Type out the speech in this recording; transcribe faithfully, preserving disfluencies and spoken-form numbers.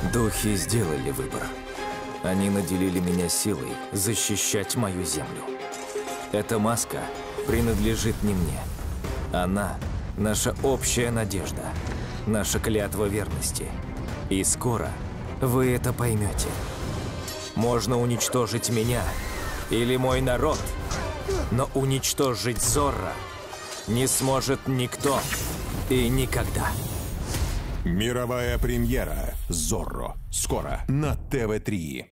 Духи сделали выбор. Они наделили меня силой защищать мою землю. Эта маска принадлежит не мне. Она – наша общая надежда, наша клятва верности. И скоро вы это поймете. Можно уничтожить меня или мой народ, но уничтожить Зорро не сможет никто и никогда. Мировая премьера «Зорро» скоро на тэ вэ три.